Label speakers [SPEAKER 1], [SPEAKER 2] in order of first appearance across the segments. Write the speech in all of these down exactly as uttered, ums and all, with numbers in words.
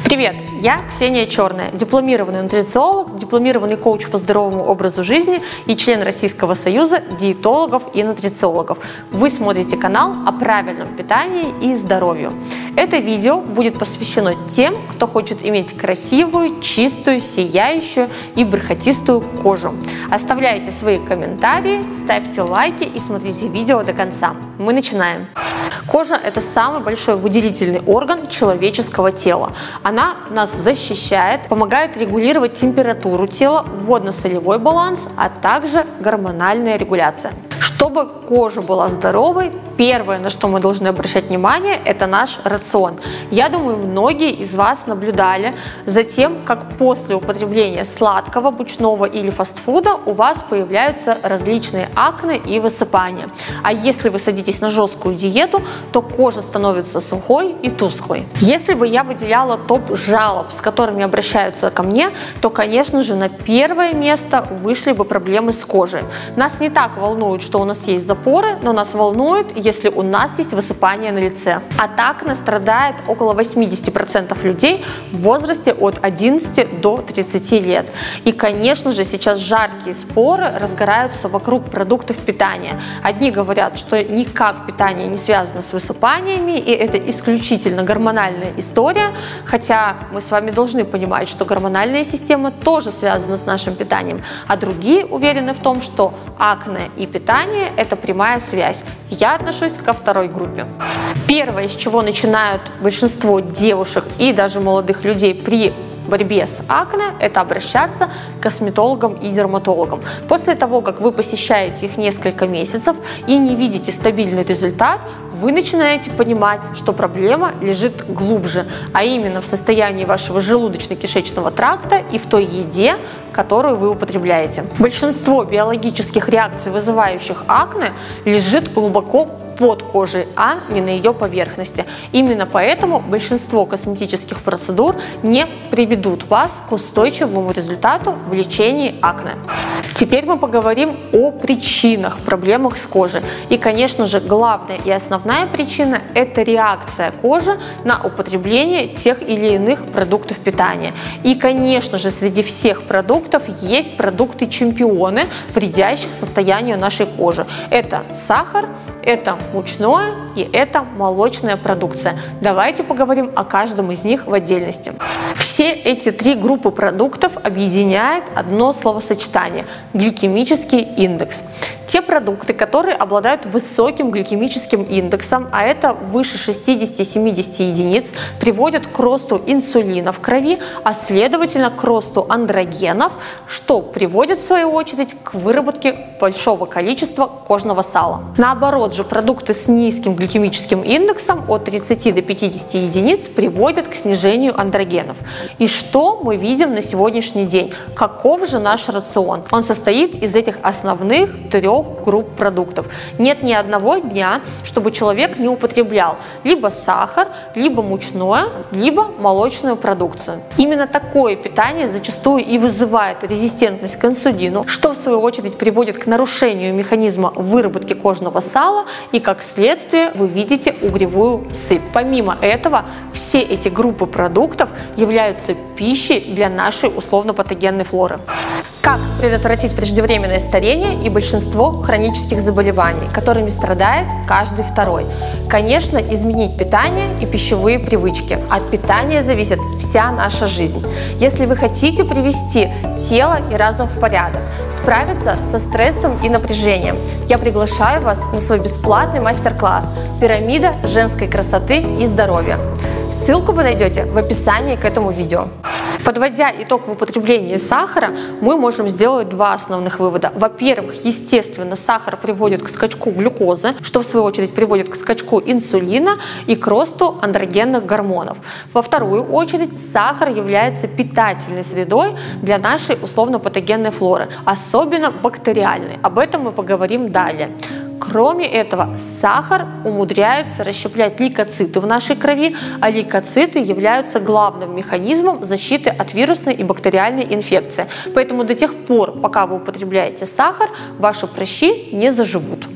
[SPEAKER 1] Привет, я Ксения Черная, дипломированный нутрициолог, дипломированный коуч по здоровому образу жизни и член Российского союза диетологов и нутрициологов. Вы смотрите канал о правильном питании и здоровье. Это видео будет посвящено тем, кто хочет иметь красивую, чистую, сияющую и бархатистую кожу. Оставляйте свои комментарии, ставьте лайки и смотрите видео до конца. Мы начинаем. Кожа – это самый большой выделительный орган человеческого тела. Она нас защищает, помогает регулировать температуру тела, водно-солевой баланс, а также гормональная регуляция. Чтобы кожа была здоровой, первое, на что мы должны обращать внимание, это наш рацион. Я думаю, многие из вас наблюдали за тем, как после употребления сладкого, мучного или фастфуда у вас появляются различные акне и высыпания. А если вы садитесь на жесткую диету, то кожа становится сухой и тусклой. Если бы я выделяла топ жалоб, с которыми обращаются ко мне, то, конечно же, на первое место вышли бы проблемы с кожей. Нас не так волнует, что у нас есть запоры, но нас волнует, если у нас есть высыпание на лице. От акне страдает около восьмидесяти процентов людей в возрасте от одиннадцати до тридцати лет. И, конечно же, сейчас жаркие споры разгораются вокруг продуктов питания. Одни говорят, что никак питание не связано с высыпаниями, и это исключительно гормональная история, хотя мы с вами должны понимать, что гормональная система тоже связана с нашим питанием, а другие уверены в том, что акне и питание – это прямая связь. Я отношусь ко второй группе. Первое, с чего начинают большинство девушек и даже молодых людей при борьбе с акне, это обращаться к косметологам и дерматологам. После того, как вы посещаете их несколько месяцев и не видите стабильный результат, вы начинаете понимать, что проблема лежит глубже, а именно в состоянии вашего желудочно-кишечного тракта и в той еде, которую вы употребляете. Большинство биологических реакций, вызывающих акне, лежит глубоко под кожей, а не на ее поверхности. Именно поэтому большинство косметических процедур не приведут вас к устойчивому результату в лечении акне. Теперь мы поговорим о причинах, проблемах с кожей. И, конечно же, главная и основная причина – это реакция кожи на употребление тех или иных продуктов питания. И, конечно же, среди всех продуктов есть продукты-чемпионы, вредящих состоянию нашей кожи. Это сахар, это мучное и это молочная продукция. Давайте поговорим о каждом из них в отдельности. Все эти три группы продуктов объединяет одно словосочетание – гликемический индекс. Те продукты, которые обладают высоким гликемическим индексом, а это выше шестидесяти-семидесяти единиц, приводят к росту инсулина в крови, а следовательно к росту андрогенов, что приводит в свою очередь к выработке большого количества кожного сала. Наоборот же, продукты с низким гликемическим индексом от тридцати до пятидесяти единиц приводят к снижению андрогенов. И что мы видим на сегодняшний день? Каков же наш рацион? Он состоит из этих основных трех групп продуктов. Нет ни одного дня, чтобы человек не употреблял либо сахар, либо мучное, либо молочную продукцию. Именно такое питание зачастую и вызывает резистентность к инсулину, что в свою очередь приводит к нарушению механизма выработки кожного сала, и как следствие вы видите угревую сыпь. Помимо этого, все эти группы продуктов являются пищей для нашей условно-патогенной флоры. Как предотвратить преждевременное старение и большинство хронических заболеваний, которыми страдает каждый второй? Конечно, изменить питание и пищевые привычки. От питания зависит вся наша жизнь. Если вы хотите привести тело и разум в порядок, справиться со стрессом и напряжением, я приглашаю вас на свой бесплатный мастер-класс «Пирамида женской красоты и здоровья». Ссылку вы найдете в описании к этому видео. Подводя итог в употреблении сахара, мы можем сделать два основных вывода. Во-первых, естественно, сахар приводит к скачку глюкозы, что в свою очередь приводит к скачку инсулина и к росту андрогенных гормонов. Во вторую очередь, сахар является питательной средой для нашей условно-патогенной флоры, особенно бактериальной. Об этом мы поговорим далее. Кроме этого, сахар умудряется расщеплять лейкоциты в нашей крови, а лейкоциты являются главным механизмом защиты от вирусной и бактериальной инфекции. Поэтому до тех пор, пока вы употребляете сахар, ваши прыщи не заживут.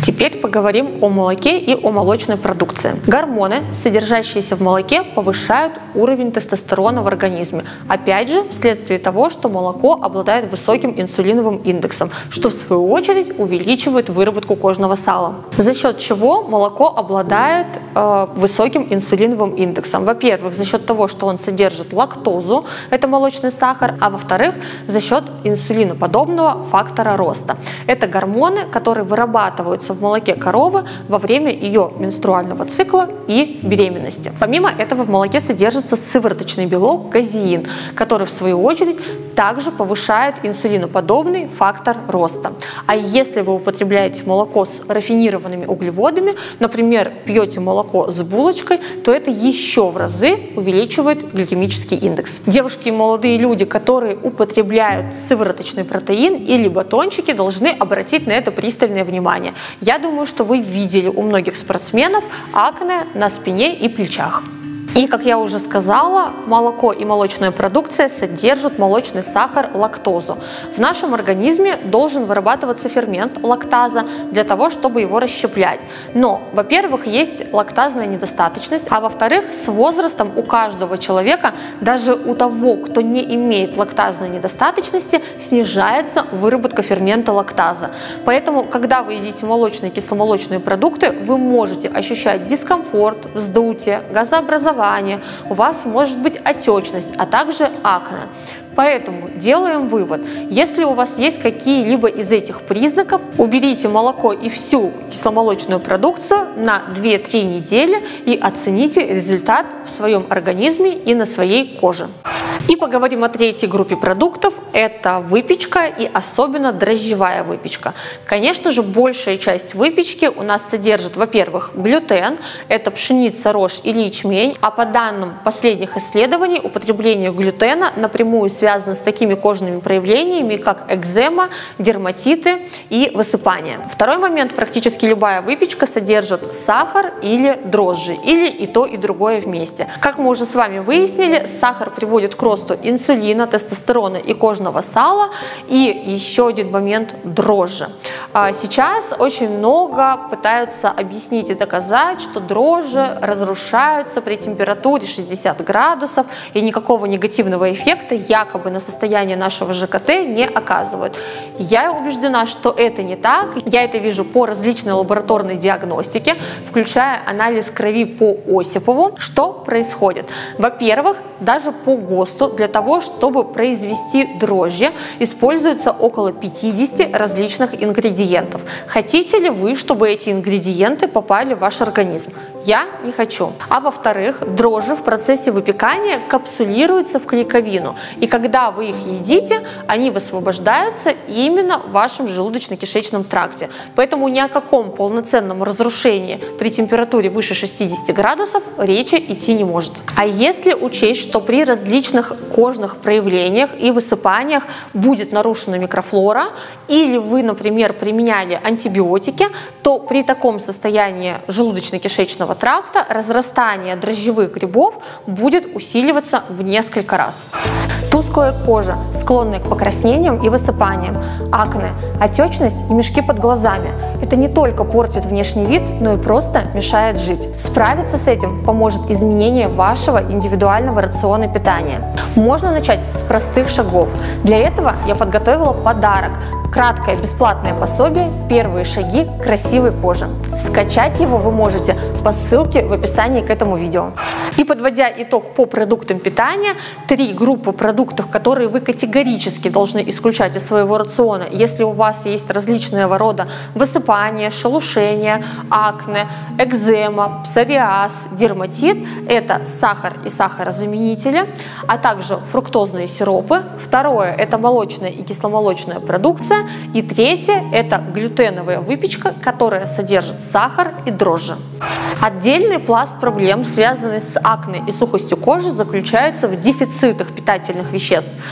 [SPEAKER 1] Теперь поговорим о молоке и о молочной продукции. Гормоны, содержащиеся в молоке, повышают уровень тестостерона в организме. Опять же, вследствие того, что молоко обладает высоким инсулиновым индексом, что в свою очередь увеличивает выработку кожного сала. За счет чего молоко обладает э, высоким инсулиновым индексом? Во-первых, за счет того, что он содержит лактозу, это молочный сахар, а во-вторых, за счет инсулиноподобного фактора роста. Это гормоны, которые вырабатываются в молоке коровы во время ее менструального цикла и беременности. Помимо этого в молоке содержится сывороточный белок казеин, который в свою очередь также повышает инсулиноподобный фактор роста. А если вы употребляете молоко с рафинированными углеводами, например, пьете молоко с булочкой, то это еще в разы увеличивает гликемический индекс. Девушки и молодые люди, которые употребляют сывороточный протеин или батончики, должны обратить на это пристальное внимание. Я думаю, что вы видели у многих спортсменов акне на спине и плечах. И, как я уже сказала, молоко и молочная продукция содержат молочный сахар лактозу. В нашем организме должен вырабатываться фермент лактаза для того, чтобы его расщеплять. Но, во-первых, есть лактазная недостаточность, а во-вторых, с возрастом у каждого человека, даже у того, кто не имеет лактазной недостаточности, снижается выработка фермента лактаза. Поэтому, когда вы едите молочные и кисломолочные продукты, вы можете ощущать дискомфорт, вздутие, газообразование, у вас может быть отечность, а также акне. Поэтому делаем вывод. Если у вас есть какие-либо из этих признаков, уберите молоко и всю кисломолочную продукцию на две-три недели и оцените результат в своем организме и на своей коже. И поговорим о третьей группе продуктов. Это выпечка и особенно дрожжевая выпечка. Конечно же, большая часть выпечки у нас содержит, во-первых, глютен. Это пшеница, рожь или ячмень. А по данным последних исследований, употребление глютена напрямую связано с такими кожными проявлениями, как экзема, дерматиты и высыпание. Второй момент. Практически любая выпечка содержит сахар или дрожжи, или и то, и другое вместе. Как мы уже с вами выяснили, сахар приводит к росту инсулина, тестостерона и кожного сала. И еще один момент – дрожжи. Сейчас очень много пытаются объяснить и доказать, что дрожжи разрушаются при температуре шестьдесят градусов и никакого негативного эффекта якобы на состояние нашего ЖКТ не оказывают. Я убеждена, что это не так. Я это вижу по различной лабораторной диагностике, включая анализ крови по Осипову. Что происходит? Во-первых, даже по ГОСТу для того, чтобы произвести дрожжи, используется около пятидесяти различных ингредиентов. Хотите ли вы, чтобы эти ингредиенты попали в ваш организм? Я не хочу. А во-вторых, дрожжи в процессе выпекания капсулируются в клейковину. И когда вы их едите, они высвобождаются именно в вашем желудочно-кишечном тракте. Поэтому ни о каком полноценном разрушении при температуре выше шестидесяти градусов речи идти не может. А если учесть, что при различных кожных проявлениях и высыпаниях будет нарушена микрофлора, или вы, например, применяли антибиотики, то при таком состоянии желудочно-кишечного тракта разрастание дрожжевых грибов будет усиливаться в несколько раз. Тусклая кожа, склонная к покраснениям и высыпаниям, акне, отечность и мешки под глазами. Это не только портит внешний вид, но и просто мешает жить. Справиться с этим поможет изменение вашего индивидуального рациона питания. Можно начать с простых шагов. Для этого я подготовила подарок. Краткое бесплатное пособие «Первые шаги к красивой коже». Скачать его вы можете по ссылке в описании к этому видео. И подводя итог по продуктам питания, три группы продуктов, которые вы категорически должны исключать из своего рациона, если у вас есть различного рода высыпания, шелушения, акне, экзема, псориаз, дерматит, это сахар и сахарозаменители, а также фруктозные сиропы. Второе – это молочная и кисломолочная продукция. И третье – это глютеновая выпечка, которая содержит сахар и дрожжи. Отдельный пласт проблем, связанный с акне и сухостью кожи, заключается в дефицитах питательных веществ.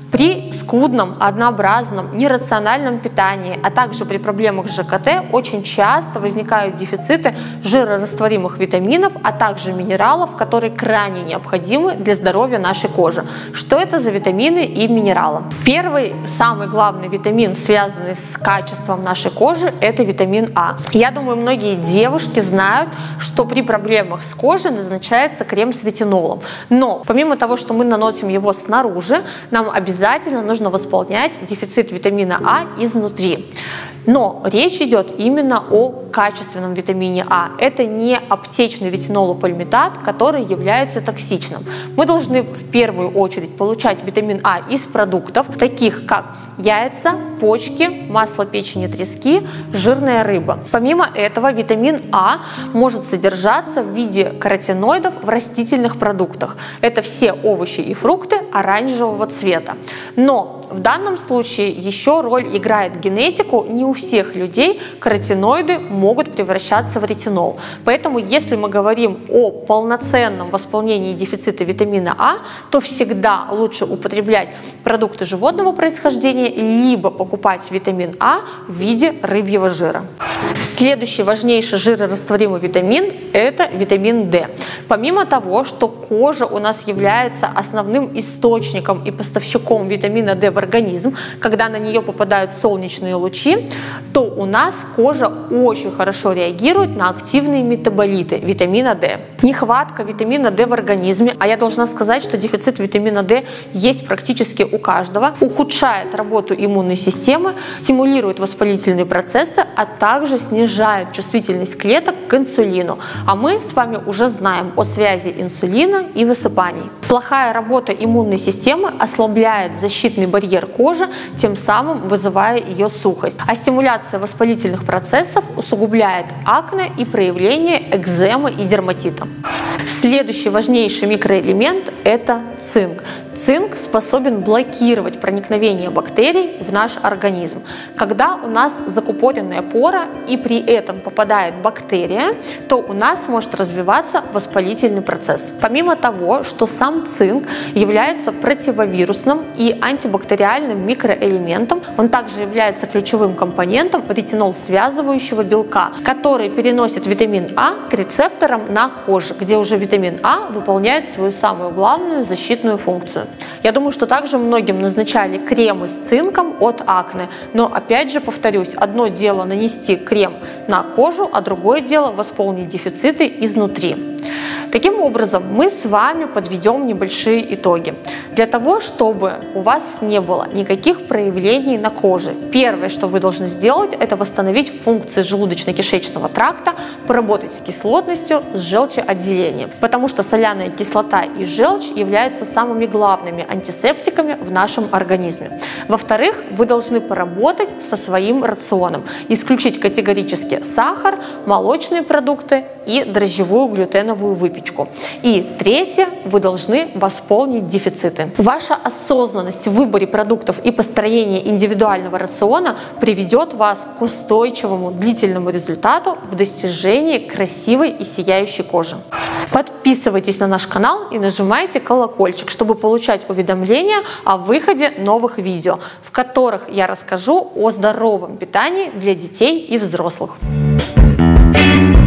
[SPEAKER 1] При скудном, однообразном, нерациональном питании, а также при проблемах с ЖКТ очень часто возникают дефициты жирорастворимых витаминов, а также минералов, которые крайне необходимы для здоровья нашей кожи. Что это за витамины и минералы? Первый, самый главный витамин, связанный с качеством нашей кожи, это витамин А. Я думаю, многие девушки знают, что при проблемах с кожей назначается крем с ретинолом. Но помимо того, что мы наносим его снаружи, нам обязательно нужно восполнять дефицит витамина А изнутри. Но речь идет именно о качественном витамине А. Это не аптечный ретинолопальмитат, который является токсичным. Мы должны в первую очередь получать витамин А из продуктов, таких как яйца, почки, масло печени трески, жирная рыба. Помимо этого, витамин А может содержаться в виде каротиноидов в растительных продуктах. Это все овощи и фрукты оранжевого цвета. Но в данном случае еще роль играет генетику. Не у всех людей каротиноиды могут превращаться в ретинол. Поэтому, если мы говорим о полноценном восполнении дефицита витамина А, то всегда лучше употреблять продукты животного происхождения, либо покупать витамин А в виде рыбьего жира. Следующий важнейший жирорастворимый витамин – это витамин Д. Помимо того, что кожа у нас является основным источником и поставщиком витамина Д в организм, когда на нее попадают солнечные лучи, то у нас кожа очень хорошо реагирует на активные метаболиты витамина Д. Нехватка витамина Д в организме, а я должна сказать, что дефицит витамина Д есть практически у каждого, ухудшает работу иммунной системы, стимулирует воспалительные процессы, а также снижает чувствительность клеток к инсулину. А мы с вами уже знаем о связи инсулина и высыпаний. Плохая работа иммунной системы ослабляет защитный барьер кожи, тем самым вызывая ее сухость. А стимуляция воспалительных процессов усугубляет акне и проявление экземы и дерматита. Следующий важнейший микроэлемент – это цинк. Цинк способен блокировать проникновение бактерий в наш организм. Когда у нас закупоренная пора и при этом попадает бактерия, то у нас может развиваться воспалительный процесс. Помимо того, что сам цинк является противовирусным и антибактериальным микроэлементом, он также является ключевым компонентом ретинол-связывающего белка, который переносит витамин А к рецепторам на коже, где уже витамин А выполняет свою самую главную защитную функцию. Я думаю, что также многим назначали кремы с цинком от акне, но опять же повторюсь, одно дело нанести крем на кожу, а другое дело восполнить дефициты изнутри. Таким образом, мы с вами подведем небольшие итоги. Для того, чтобы у вас не было никаких проявлений на коже, первое, что вы должны сделать, это восстановить функции желудочно-кишечного тракта, поработать с кислотностью, с желчеотделением, потому что соляная кислота и желчь являются самыми главными антисептиками в нашем организме. Во-вторых, вы должны поработать со своим рационом, исключить категорически сахар, молочные продукты и дрожжевую глютеновую выпечку. И третье, вы должны восполнить дефициты. Ваша осознанность в выборе продуктов и построение индивидуального рациона приведет вас к устойчивому длительному результату в достижении красивой и сияющей кожи. Подписывайтесь на наш канал и нажимайте колокольчик, чтобы получать уведомления о выходе новых видео, в которых я расскажу о здоровом питании для детей и взрослых. Thank you.